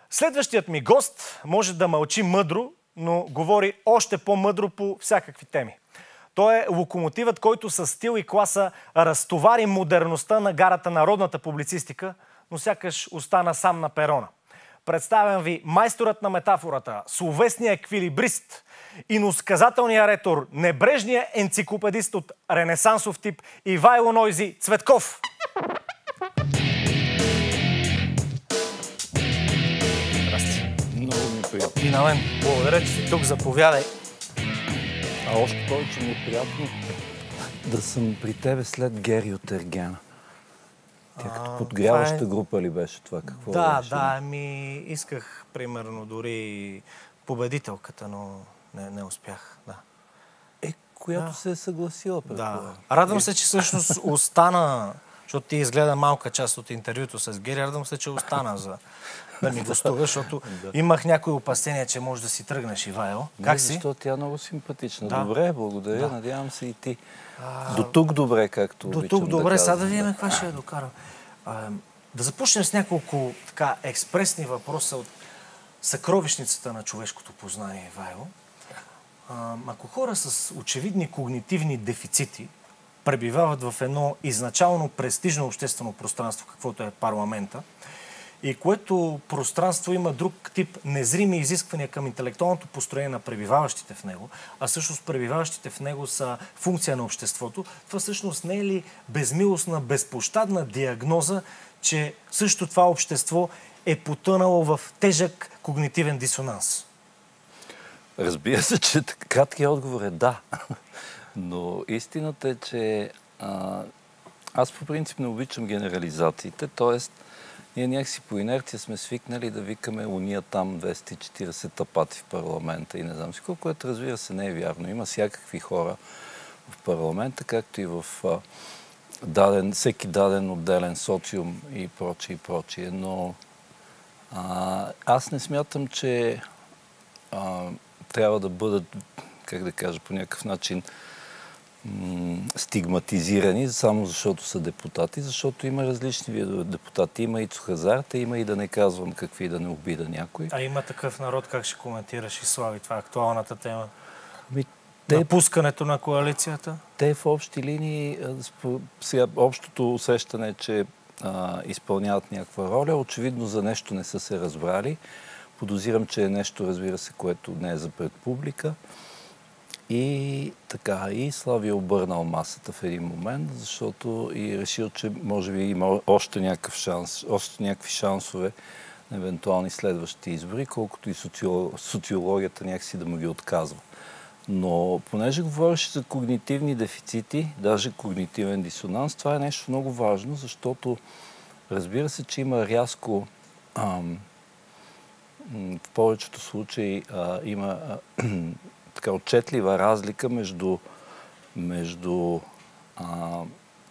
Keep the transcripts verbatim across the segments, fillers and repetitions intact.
Следващият ми гост може да мълчи мъдро, но говори още по-мъдро по всякакви теми. Той е локомотивът, който със стил и класа разтовари модерността на гарата на родната публицистика, но сякаш остана сам на перона. Представям ви майсторът на метафората, словесният еквилибрист, иносказателният ретор, небрежният енциклопедист от ренесансов тип Ивайло Нойзи Цветков. Здрасти. Много ми е приятно. И на мен. Благодаря, че си тук. Заповядай. А още повече ми е приятно да съм при тебе след Гери от Ергена. Тя като подгряваща е... група ли беше това? Какво да, беше? да, ми исках примерно дори победителката, но не, не успях. Да. Е, която да. се е съгласила. Да. Радвам се, че всъщност остана, защото ти изгледа малка част от интервюто с Гери, радвам се, че остана за да ми гостува, защото да. имах някои опасения, че може да си тръгнеш, Ивайло. Как не, си? Защото тя е много симпатична. Да. Добре, благодаря. Да. Надявам се и ти. А... До тук добре, както До обичам тук добре, да сега казвам. да видим каква ще я докарам. А, да започнем с няколко така експресни въпроса от съкровищницата на човешкото познание, Ивайло. А, ако хора с очевидни когнитивни дефицити пребивават в едно изначално престижно обществено пространство, каквото е парламента, и което пространство има друг тип незрими изисквания към интелектуалното построение на пребиваващите в него, а всъщност пребиваващите в него са функция на обществото, това всъщност не е ли безмилостна, безпощадна диагноза, че също това общество е потънало в тежък когнитивен дисонанс? Разбира се, че краткият отговор е да. Но истината е, че а, аз по принцип не обичам генерализациите, т.е. ние някакси по инерция сме свикнали да викаме уния там двеста и четиридесет тапати в парламента и не знам си колко, което разбира се не е вярно. Има всякакви хора в парламента, както и в а, даден, всеки даден отделен социум и прочие и прочие. Но а, аз не смятам, че а, трябва да бъдат, как да кажа, по някакъв начин стигматизирани, само защото са депутати, защото има различни видове депутати. Има и цухазарта, има и да не казвам какви, да не обида някой. А има такъв народ, как ще коментираш и Слави? Това е актуалната тема. Ми, те, напускането на коалицията? Те в общи линии, сега общото усещане е, че а, изпълняват някаква роля. Очевидно за нещо не са се разбрали. Подозирам, че е нещо, разбира се, което не е за пред публика. И така, и Слави обърнал масата в един момент, защото и решил, че може би има още някакъв шанс, още някакви шансове на евентуални следващи избори, колкото и социологията някакси да му ги отказва. Но понеже говориш за когнитивни дефицити, даже когнитивен дисонанс, това е нещо много важно, защото разбира се, че има рязко, ам, в повечето случаи а, има а, така отчетлива разлика между, между а,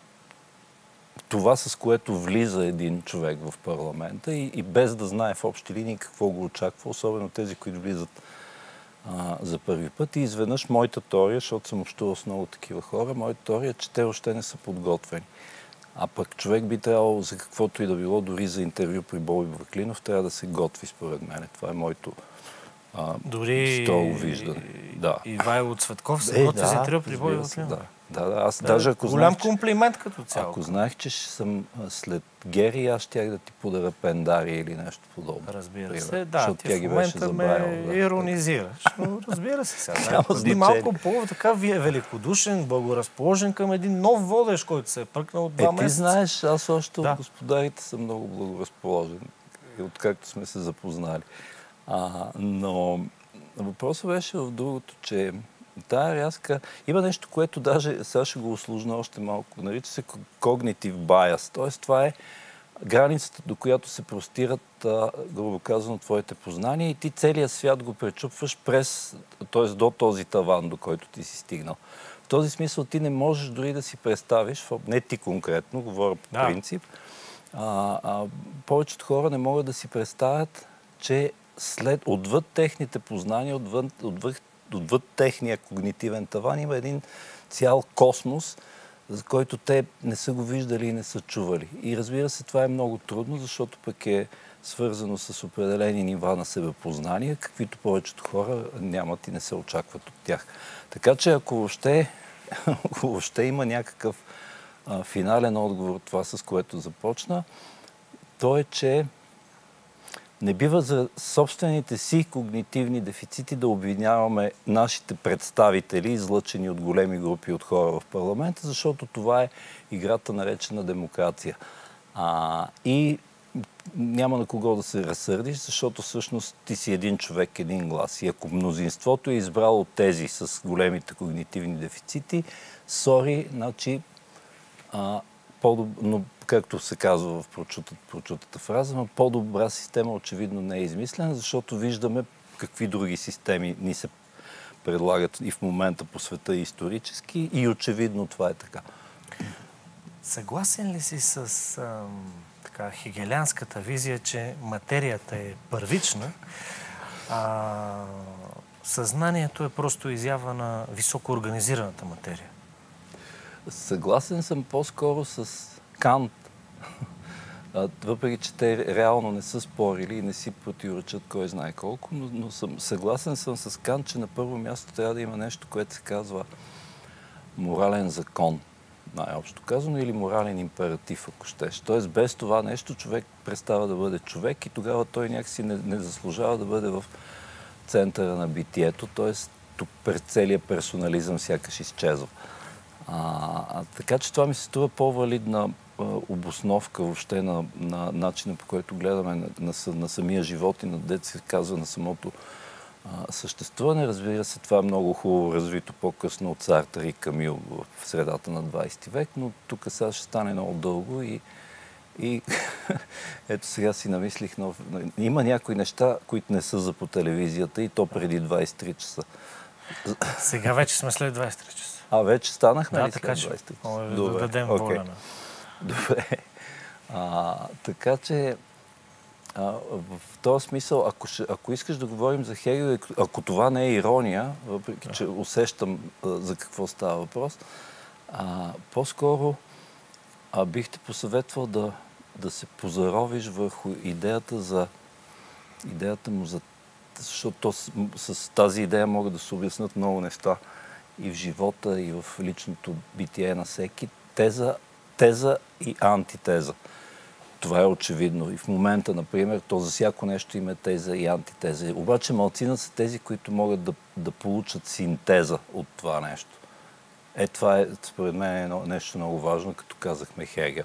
това, с което влиза един човек в парламента и, и без да знае в общи линии какво го очаква, особено тези, които влизат а, за първи път. И изведнъж моята теория, защото съм общувал с много такива хора, моята теория е, че те още не са подготвени. А пък човек би трябвало за каквото и да било, дори за интервю при Боби Баклинов, трябва да се готви според мен. Това е моето А, дори строго виждане. Да. Ивайло Цветков се е, готви да, за интервю при Боби Баклинов. Да. Да, да, аз да, даже ако голям знаех, комплимент като цяло. Ако знаех, че ще съм след Гери, аз щях да ти подаря пендари или нещо подобно. Разбира Пример, се, да, ти в момента ме да, иронизираш. Но разбира се сега. Да, малко по така ви е великодушен, благоразположен към един нов водещ, който се е пръкнал от два е, месеца. Ти знаеш, аз още да. от господарите съм много благоразположен, откакто сме се запознали. А, но въпросът беше в другото, че тая рязка... Има нещо, което даже сега ще го усложня още малко. Нарича се cognitive bias. Тоест, това е границата, до която се простират, а, грубо казано, твоите познания и ти целият свят го пречупваш през, т.е. до този таван, до който ти си стигнал. В този смисъл ти не можеш дори да си представиш, не ти конкретно, говоря по да. принцип, а, а, повечето хора не могат да си представят, че след, отвъд техните познания, отвъд, отвъд, отвъд техния когнитивен таван има един цял космос, за който те не са го виждали и не са чували. И разбира се, това е много трудно, защото пък е свързано с определени нива на себепознание, каквито повечето хора нямат и не се очакват от тях. Така че ако въобще, ако въобще има някакъв а, финален отговор, това с което започна, то е, че не бива за собствените си когнитивни дефицити да обвиняваме нашите представители, излъчени от големи групи от хора в парламента, защото това е играта наречена демокрация. А, и няма на кого да се разсърдиш, защото всъщност ти си един човек, един глас. И ако мнозинството е избрало тези с големите когнитивни дефицити, сори, значи, а, но както се казва в прочутата, прочутата фраза, но по-добра система очевидно не е измислена, защото виждаме какви други системи ни се предлагат и в момента по света исторически и очевидно това е така. Съгласен ли си с ам, така, хегелянската визия, че материята е първична, а съзнанието е просто изява на високо организираната материя? Съгласен съм по-скоро с Кант, въпреки че те реално не са спорили и не си противоречат кой знае колко, но, но съм, съгласен съм с Кант, че на първо място трябва да има нещо, което се казва морален закон, най-общо казано, или морален императив, ако щеш. Тоест без това нещо човек престава да бъде човек и тогава той някакси не, не заслужава да бъде в центъра на битието, т.е. тук пред целият персонализъм сякаш изчезва. А, а, така че това ми се струва по-валидна а, обосновка въобще на, на начина, по който гледаме на, на, на самия живот и на дето се казва на самото а, съществуване. Разбира се, това е много хубаво развито по-късно от Сартър и Камил в средата на двайсети век, но тук сега ще стане много дълго и, и ето сега си намислих, но има някои неща, които не са за по телевизията и то преди двайсет и три часа. Сега вече сме след двайсет и три часа. А, вече станахме да, ли така, след двайсет и три часа? Може да дадем okay. воля на... Добре. А, така че а, в този смисъл, ако, ще, ако искаш да говорим за Хегел, ако това не е ирония, въпреки че усещам а, за какво става въпрос, а, по-скоро а, бих те посъветвал да, да се позаровиш върху идеята за идеята му за... Защото с, с тази идея могат да се обяснят много неща и в живота, и в личното битие на всеки. Теза, теза и антитеза. Това е очевидно. И в момента, например, то за всяко нещо има теза и антитеза. Обаче малцина са тези, които могат да, да получат синтеза от това нещо. Е, това е, според мен, е нещо много важно, като казахме Хегел.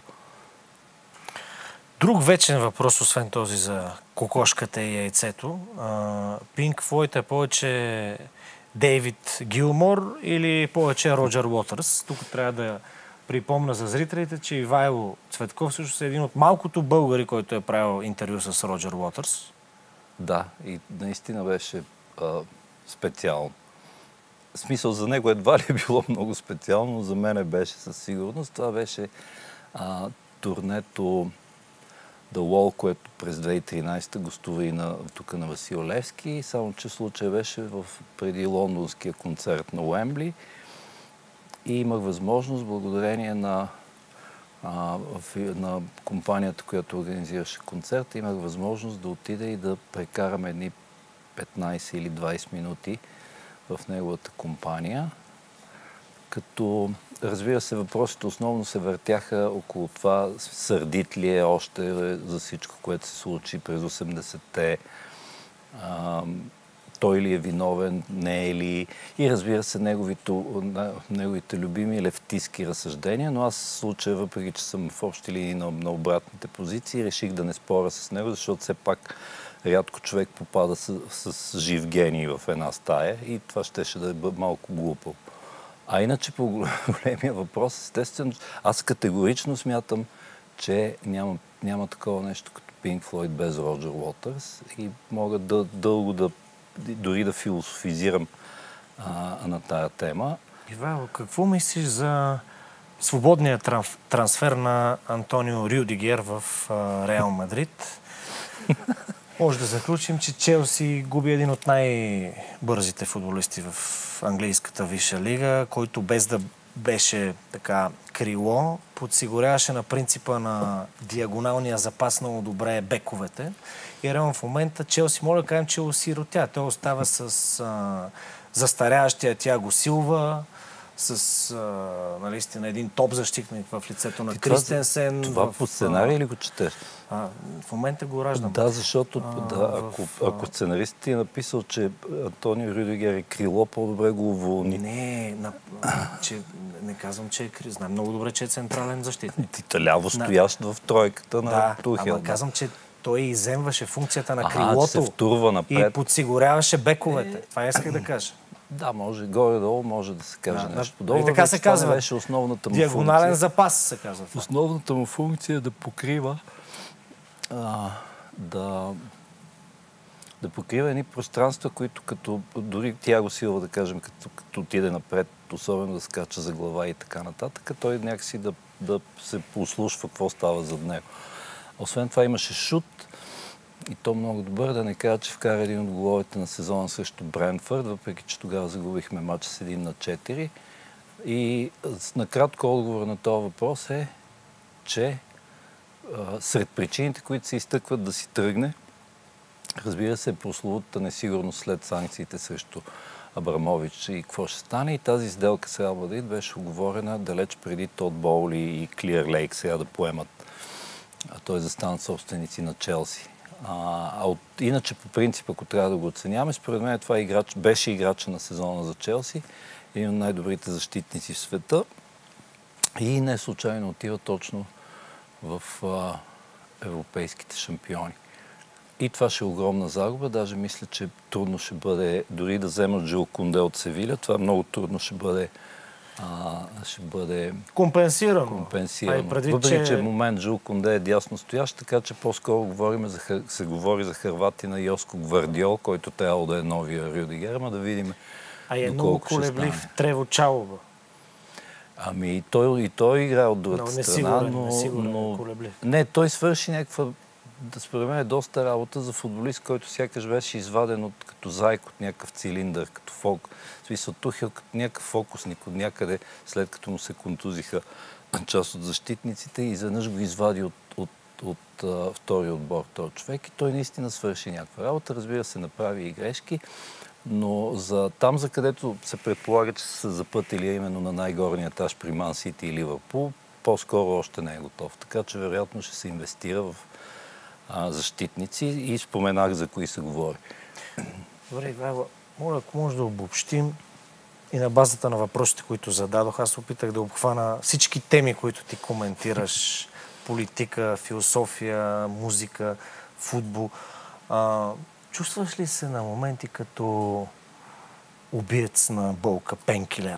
Друг вечен въпрос, освен този за кокошката и яйцето. Пинк Флойд е повече Дейвид Гилмор или повече Роджер Уотърс? Тук трябва да припомня за зрителите, че Ивайло Цветков също е един от малкото българи, който е правил интервю с Роджер Уотърс. Да, и наистина беше а, специално. В смисъл, за него едва ли е било много специално, но за мен беше със сигурност. Това беше а, турнето The Wall, което през две хиляди и тринайсета гостува и на, тук на Васил Левски, само че случай беше в, преди лондонския концерт на Уембли и имах възможност, благодарение на, а, в, на компанията, която организираше концерта, имах възможност да отида и да прекарам едни петнайсет или двайсет минути в неговата компания. Като, разбира се, въпросите основно се въртяха около това, сърдит ли е още за всичко, което се случи през осемдесетте, а, той ли е виновен, не е ли, и разбира се, неговите, неговите любими левтистки разсъждения, но аз в случая, въпреки че съм в общи линии на, на обратните позиции, реших да не споря с него, защото все пак рядко човек попада с, с жив гений в една стая и това щеше да е малко глупо. А иначе по големия въпрос, естествено, аз категорично смятам, че няма, няма такова нещо като Пинк Флойд без Роджер Уотърс и мога да, дълго да, дори да философизирам а, на тая тема. Ивайло, какво мислиш за свободния трансфер на Антонио Рюдигер в а, Реал Мадрид? Може да заключим, че Челси губи един от най-бързите футболисти в английската висша лига, който без да беше така крило, подсигуряваше на принципа на диагоналния запас много добре бековете. И реално в момента Челси, моля да кажем, че е осиротя. Той остава с а, застаряващия Тиаго Силва, с а, наистина един топ защитник в лицето на Кристенсен. Това в, по сценарий ли го четеш? А, в момента го раждам. Да, защото а, да, ако, в, ако сценаристът ти е написал, че Антонио Рюдигер е крило, по-добре го уволни. Не, на, че, не казвам, че е крило. Знам много добре, че е централен защитник. Ти ляво стоящ на... в тройката на да, Тухел. Ама казвам, че той иземваше функцията на Аха, крилото се втурва напред. и подсигуряваше бековете. Е... Това исках да кажа. Да, може, горе-долу може да се каже да, нещо подобно. И така се казва. Това беше основната му диагонален функция. запас се казва. Това. Основната му функция е да покрива а, да, да покрива едни пространства, които като дори Тиаго Силва, да кажем, като, като отиде напред, особено да скача за глава и така нататък, той някакси да, да се послушва какво става зад него. Освен това имаше шут, и то много добър, да не кажа, че вкара един от головете на сезона срещу Брентфорд, въпреки че тогава загубихме матч с един на четири. И накратко отговор на този въпрос е, че а, сред причините, които се изтъкват да си тръгне, разбира се, прословутата несигурност след санкциите срещу Абрамович и какво ще стане. И тази сделка с Реал Мадрид беше оговорена далеч преди Тод Боули и Клир Лейк сега да поемат, т.е. да станат собственици на Челси. А, а от, иначе по принцип, ако трябва да го оценяваме, според мен това играч, беше играча на сезона за Челси, един от най-добрите защитници в света и не случайно отива точно в а, европейските шампиони. И това ще е огромна загуба, даже мисля, че трудно ще бъде, дори да вземат Жил Кунде от Севиля, това много трудно ще бъде А, ще бъде компенсирано. компенсирано. Предвид, Въпреки, че... че в момент Жил Кунде е дясно стоящ, така че по-скоро говорим за, се говори за Хърватина Йоско Гвардиол, който трябва да е новия Рюдигер, ама да видим. А е много колеблив Трево Чалоба. Ами и той, и той играе от другата но, страна, несигурен, но... несигурен, но... колеблив. Не, той свърши някаква, да според мен е доста работа за футболист, който сякаш беше изваден от, като зайк от някакъв цилиндър, като фок. В смисъл Тухел като някакъв фокусник от някъде, след като му се контузиха част от защитниците и изведнъж го извади от, от, от, от а, втори отбор този човек и той наистина свърши някаква работа. Разбира се, направи и грешки, но за там, за където се предполага, че са запътили именно на най-горния етаж при Ман Сити и Ливърпул, по-скоро още не е готов. Така че вероятно ще се инвестира в а, защитници и споменах за кои се говори. Добре, Ивайло, моля, ако може да обобщим и на базата на въпросите, които зададох, аз опитах да обхвана всички теми, които ти коментираш. Политика, философия, музика, футбол. А, чувстваш ли се на моменти като убиец на болка, пенкилер?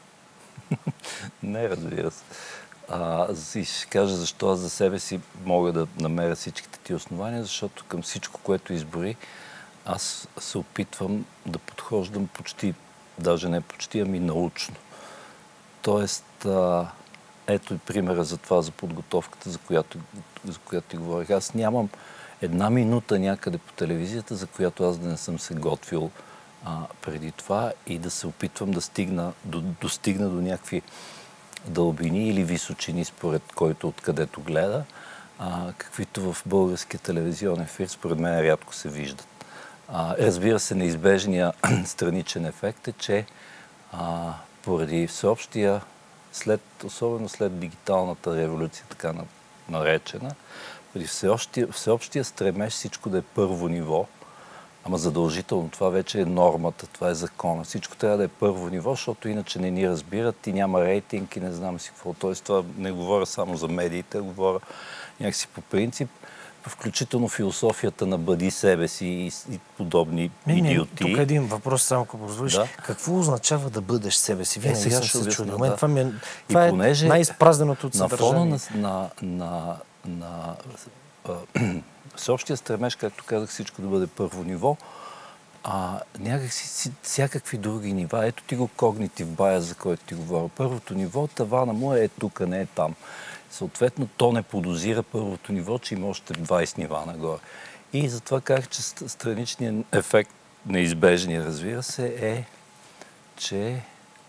Не, разбира се. А, и ще кажа защо аз за себе си мога да намеря всичките ти основания, защото към всичко, което избори, аз се опитвам да подхождам почти, даже не почти, ами научно. Тоест, а, ето и примера за това, за подготовката, за която, за която ти говорих. Аз нямам една минута някъде по телевизията, за която аз да не съм се готвил а, преди това и да се опитвам да стигна, до, достигна до някакви дълбини или височини, според който откъдето гледа, а, каквито в българския телевизионен ефир, според мен рядко се виждат. А, разбира се, неизбежния страничен ефект е, че а, поради всеобщия, след, особено след дигиталната революция, така наречена, поради всеобщия, всеобщия стремеж всичко да е първо ниво, ама задължително, това вече е нормата, това е закона. Всичко трябва да е първо ниво, защото иначе не ни разбират и няма рейтинг и не знам си какво. Тоест това не говоря само за медиите, говоря някакси по принцип, включително философията на бъди себе си и, и подобни не, идиоти. Не, тук един въпрос, само ако позволиш. Да? Какво означава да бъдеш себе си? Винаги е, сега съм се чудил. Да. Това, ми е, това е най-изпразненото от съдържание. На фона на, на, на, на всеобщия стремеж, както казах, всичко да бъде първо ниво, а някакси всякакви други нива. Ето ти го когнитив байаз, за който ти говоря. Първото ниво, тавана му е тук, не е там. Съответно, то не подозира първото ниво, че има още двайсет нива нагоре. И затова казах, че страничният ефект, неизбежния, разбира се, е, че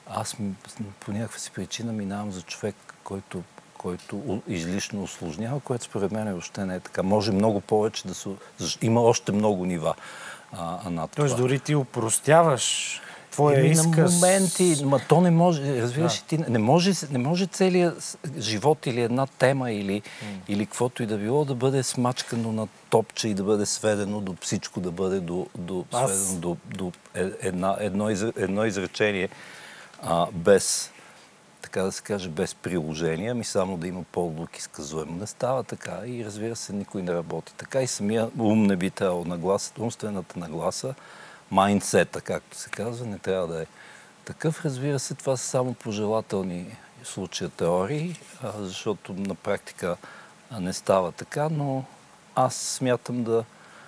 аз по някаква си причина минавам за човек, който, който излишно усложнява, което според мен въобще не е така. Може много повече да се... Има още много нива а, а над това. Тоест дори ти упростяваш твоя Еми, изказ. на моменти, ма то не може, разбираш Да. ти, не може, не може целият живот или една тема или, mm. или каквото и да било да бъде смачкано на топче и да бъде сведено до всичко, да бъде до, до, Аз... сведено до, до една, едно, изр, едно изречение а, без, така да се каже, без приложение, ами само да има по-лук изказуемо. Не става така и разбира се, никой не работи така и самия ум не би трябвало нагласа, умствената нагласа, майндсета, както се казва, не трябва да е такъв. Разбира се, това са само пожелателни случая теории, защото на практика не става така, но аз смятам да,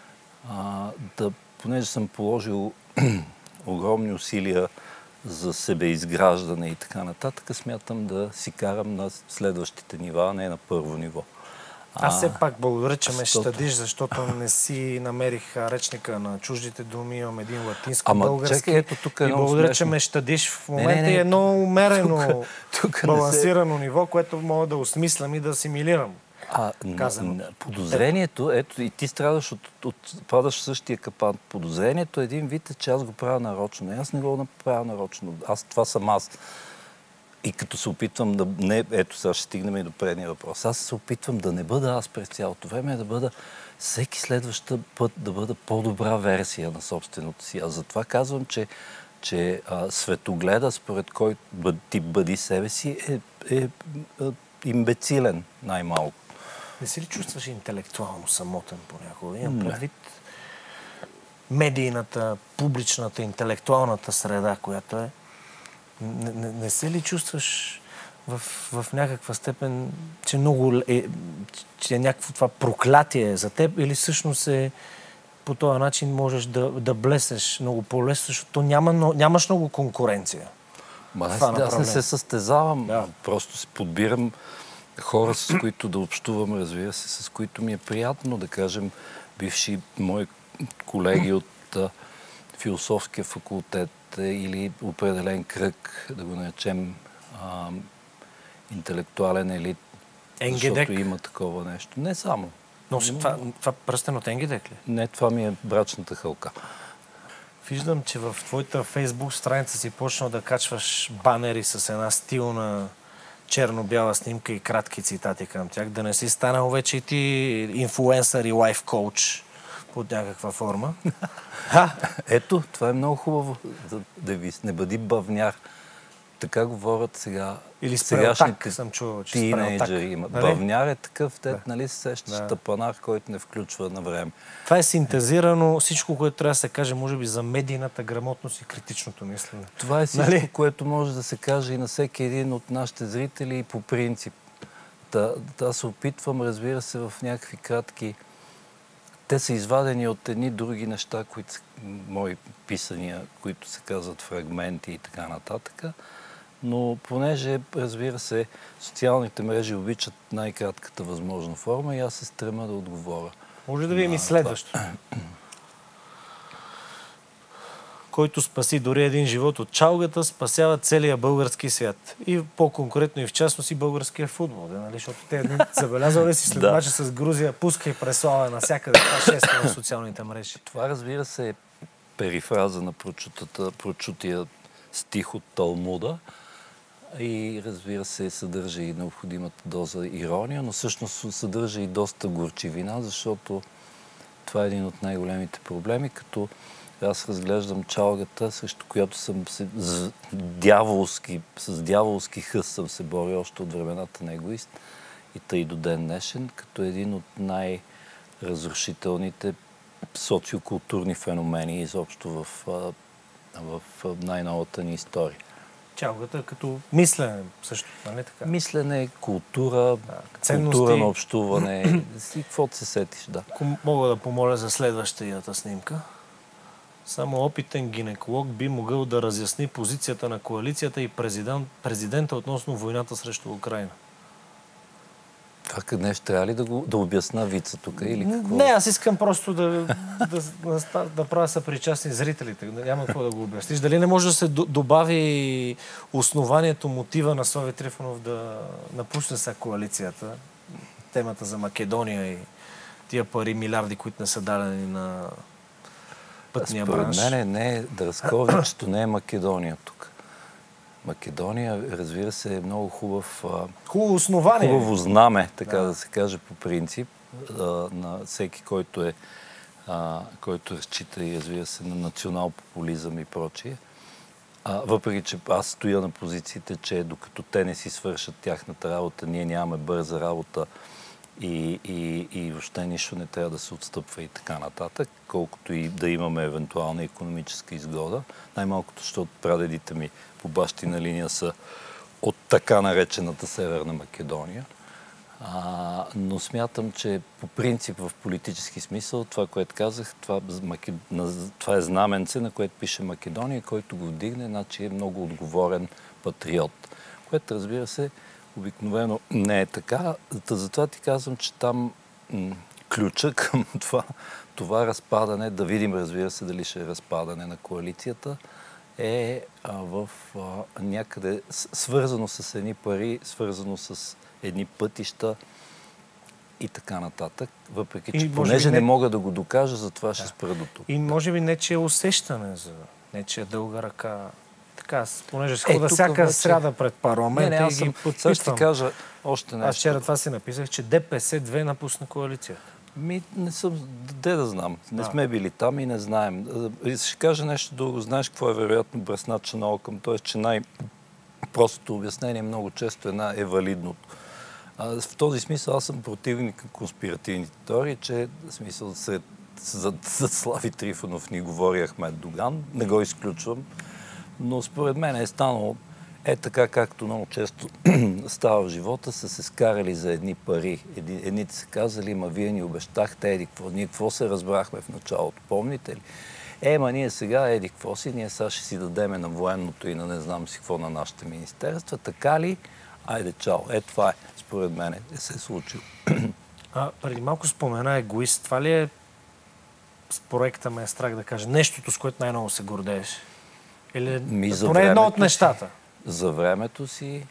да понеже съм положил огромни усилия за себеизграждане и така нататък, смятам да си карам на следващите нива, а не на първо ниво. Аз все пак благодаря, че ме защото... щадиш, защото не си намерих речника на чуждите думи, имам един Ама, латинско-български. чакай, ето тук е и благодаря, смешно. че ме щадиш в момента не, не, не, и едно умерено, тук, тук балансирано се... ниво, което мога да осмислям и да асимилирам. А, подозрението, ето и ти страдаш от, от падаш в същия капан. Подозрението е един вид, че аз го правя нарочно. Не, аз не го направя нарочно. Аз, това съм аз. И като се опитвам да... Не, ето сега ще стигнем и до предния въпрос. Аз се опитвам да не бъда аз през цялото време, да бъда всеки следващ път да бъда по-добра версия на собственото си. Аз затова казвам, че, че а, светогледа, според който бъд, ти бъди себе си, е, е, е имбецилен най-малко. Не си ли чувстваш интелектуално самотен понякога? Имам предвид медийната, публичната, интелектуалната среда, която е. Не, не, не се ли чувстваш в, в някаква степен, че много е, че е някакво това проклятие за теб или всъщност е по този начин можеш да, да блесеш много по-лесно, защото няма, нямаш много конкуренция. Ма, аз, аз не се състезавам, да. Просто се подбирам хора, с които да общувам, разбира се, с които ми е приятно, да кажем, бивши мои колеги от а, философския факултет или определен кръг, да го наречем а, интелектуален елит, Енгедек. Защото има такова нещо. Не само. Но Но това, това пръстен от Енгедек ли? Не, това ми е брачната хълка. Виждам, че в твоята Фейсбук страница си почнал да качваш банери с една стилна черно-бяла снимка и кратки цитати към тях. Да не си станал вече и ти инфлуенсър и лайф коуч под някаква форма. Ето, това е много хубаво. Да, да ви не бъди бавняр. Така говорят сега. Или спрелтак, съм чувал, че тинейджери имат. Бавняр е такъв, те, да. нали се сещаш, да. тъпанар, който не включва на време. Това е синтезирано всичко, което трябва да се каже, може би, за медийната грамотност и критичното мислене. Това е всичко, нали? което може да се каже и на всеки един от нашите зрители и по принцип. Да, да се опитвам, разбира се, в някакви кратки... Те са извадени от едни други неща, които са мои писания, които се казват фрагменти и така нататък. Но понеже, разбира се, социалните мрежи обичат най-кратката възможна форма и аз се стрема да отговоря. Може да ви ми следващо. Който спаси дори един живот от чалгата, спасява целия български свят. И по-конкретно и в частност и българския футбол. Да, нали? Защото те едни забелязвали си след да. мача с Грузия, пуска и преслава навсякъде. Това шеста в социалните мрежи. Това, разбира се, е перифраза на прочутия стих от Талмуда. И, разбира се, съдържа и необходимата доза ирония, но всъщност съдържа и доста горчивина, защото това е един от най-големите проблеми, като аз разглеждам чалгата, срещу която съм се с дяволски, с дяволски хъс съм се борил още от времената на Егоист и тъй до ден днешен, като един от най-разрушителните социокултурни феномени изобщо в, в най-новата ни история. Чалгата като мислене също, нали така? Мислене, култура, да, култура на общуване и каквото се сетиш, да. Ако мога да помоля за следващата снимка. Само опитен гинеколог би могъл да разясни позицията на коалицията и президент, президента относно войната срещу Украйна. Това къде ще трябва ли да, го, да обясна вица тук или какво? Не, аз искам просто да, да, да, да правя съпричастни зрителите. Няма какво да го обясниш. Дали не може да се добави основанието, мотива на Слави Трифонов да напусне сега коалицията? Темата за Македония и тия пари, милиарди, които не са дадени на пътния бранш. Според мен не е Драсковичето, не е Македония тук. Македония, разбира се, е много хубав... Хубаво основание. Хубаво знаме, така да, да се каже по принцип, а, на всеки, който е а, който разчита и разбира се на национал-популизъм и прочие. А, въпреки, че аз стоя на позициите, че докато те не си свършат тяхната работа, ние нямаме бърза работа и, и, и въобще нищо не трябва да се отстъпва и така нататък, колкото и да имаме евентуална икономическа изгода. Най-малкото, защото прадедите ми по бащина линия са от така наречената Северна Македония. А, но смятам, че по принцип в политически смисъл, това, което казах, това, това е знаменце, на което пише Македония, който го вдигне, значи е много отговорен патриот. Което, разбира се, обикновено не е така. Затова ти казвам, че там м- ключа към това, това разпадане, да видим, разбира се, дали ще е разпадане на коалицията, е а, в а, някъде свързано с едни пари, свързано с едни пътища и така нататък. Въпреки, че и, понеже не... не мога да го докажа, затова да. Ще спра до тук. И може би не, че е усещане за не, че е дълга ръка. Така, понеже се хода всяка вече... сряда пред парламента не, не, и ги подписвам. Сега ще кажа още нещо. Аз вчера това си написах, че ДПС две напусна коалицията. Ми, не съм, де да знам. Не да. Сме били там и не знаем. Ще кажа нещо друго. Знаеш какво е вероятно бръснача на окъм? Т.е. че най-простото обяснение много често една е валидното. А, в този смисъл аз съм противник на конспиративните теории, че в смисъл сред, за, за Слави Трифонов ни говори Ахмед Доган. Не го изключвам. Но според мен е станало е така, както много често става в живота, са се скарали за едни пари. Едни, едните са казали, ма вие ни обещахте, еди какво, ние какво се разбрахме в началото, помните ли? Е, ма ние сега, еди какво си, ние сега ще си дадеме на военното и на не знам си какво на нашите министерства, така ли? Айде, чао. Е, това е, според мен, е се е случило. А, преди малко спомена егоист. Това ли е с проекта ме е страх да кажа? Нещото, с което най-много се гордееш? Или Ми, поне едно от нещата? За времето си,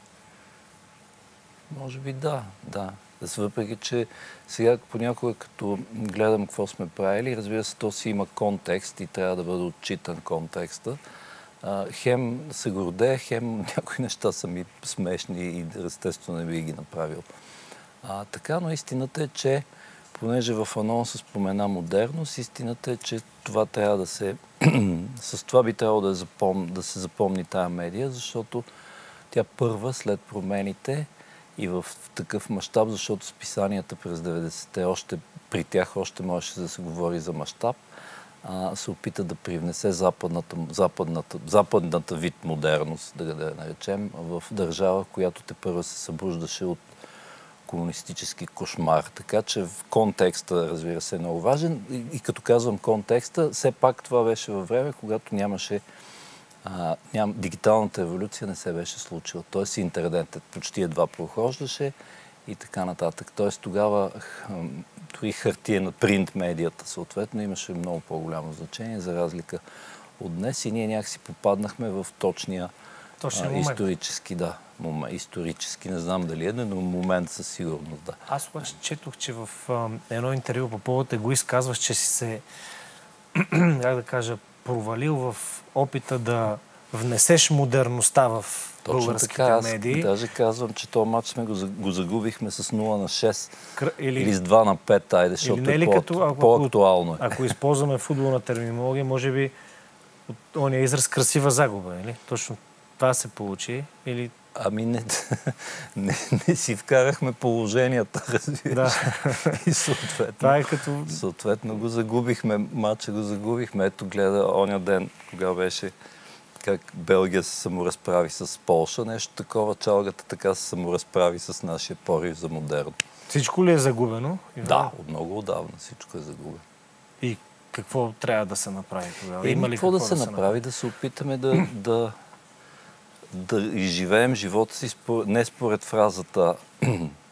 може би да, да. Въпреки, че сега понякога като гледам какво сме правили, разбира се, то си има контекст и трябва да бъде отчитан контекста. А, хем се гордея, хем някои неща са ми смешни и естествено не би ги направил. А, така, но истината е, че понеже в анонса спомена модерност, истината е, че това трябва да се... с това би трябвало да, запом... да се запомни тая медия, защото тя първа след промените и в такъв мащаб, защото списанията през деветдесетте още при тях още можеше да се говори за мащаб, се опита да привнесе западната, западната, западната вид модерност, да я наречем, в държава, която те първа се събуждаше от комунистически кошмар. Така че в контекста, разбира се, е много важен. И, и като казвам контекста, все пак това беше във време, когато нямаше а, ням, дигиталната еволюция не се беше случила. Тоест интернетът почти едва прохождаше и така нататък. Тоест тогава дори хартиена принт медията съответно имаше много по-голямо значение, за разлика от днес и ние някакси попаднахме в точния а, исторически, да, момент, исторически, не знам дали е, но момент със сигурност, да. Аз обаче четох, че в а, едно интервю по повод егоист казваш, че си се, как да кажа, провалил в опита да внесеш модерността в точно българските така, аз медии. Даже казвам, че този матч сме го, го загубихме с нула на шест Кр... или... или с два на пет, айде, защото е по- като, ако, по-актуално. Ако, ако използваме футболна терминология, може би от ония израз красива загуба, или? Точно това се получи, или... Ами не, не, не си вкарахме положенията, разбираш. Да. И съответно, това е като... съответно го загубихме, матча го загубихме. Ето гледа оня ден, кога беше как Белгия се саморазправи с Полша. Нещо такова, чалгата така се саморазправи с нашия порив за модерно. Всичко ли е загубено? Да, от много отдавна всичко е загубено. И какво трябва да се направи тогава? Е, Има ли какво, какво да се да направи? направи? Да се опитаме да, да, да изживеем живота си според, не според фразата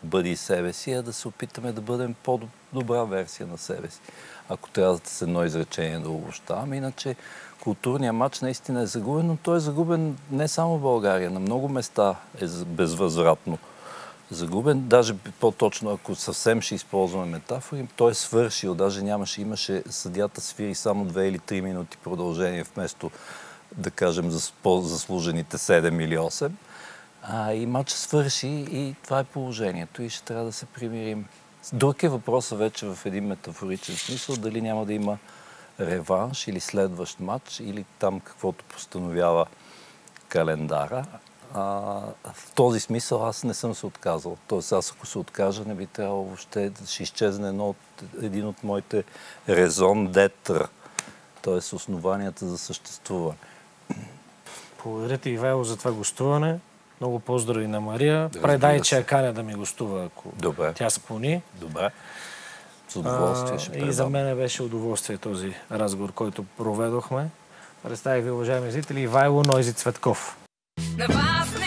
бъди себе си, а да се опитаме да бъдем по-добра версия на себе си. Ако трябва с едно изречение да обобщавам. Иначе културният матч наистина е загубен, но той е загубен не само в България. На много места е безвъзвратно загубен. Даже по-точно, ако съвсем ще използваме метафори, той е свършил. Даже нямаше, имаше съдията свири само две или три минути продължение, вместо да кажем за по-заслужените седем или осем. А, и матч свърши и това е положението и ще трябва да се примирим. Друг е въпросът вече в един метафоричен смисъл, дали няма да има реванш или следващ матч, или там каквото постановява календара. А, в този смисъл аз не съм се отказал. Тоест аз ако се откажа, не би трябвало въобще да ще изчезне едно от, един от моите резон детър, т.е. основанията за съществуване. Благодаря ти, Ивайло, за това гостуване. Много поздрави на Мария. Да, предай, че я каня да ми гостува, ако Добре. тя склони. Добре. С удоволствие ще предам. И за мен беше удоволствие този разговор, който проведохме. Представих ви, уважаеми зрители, Ивайло Нойзи Цветков.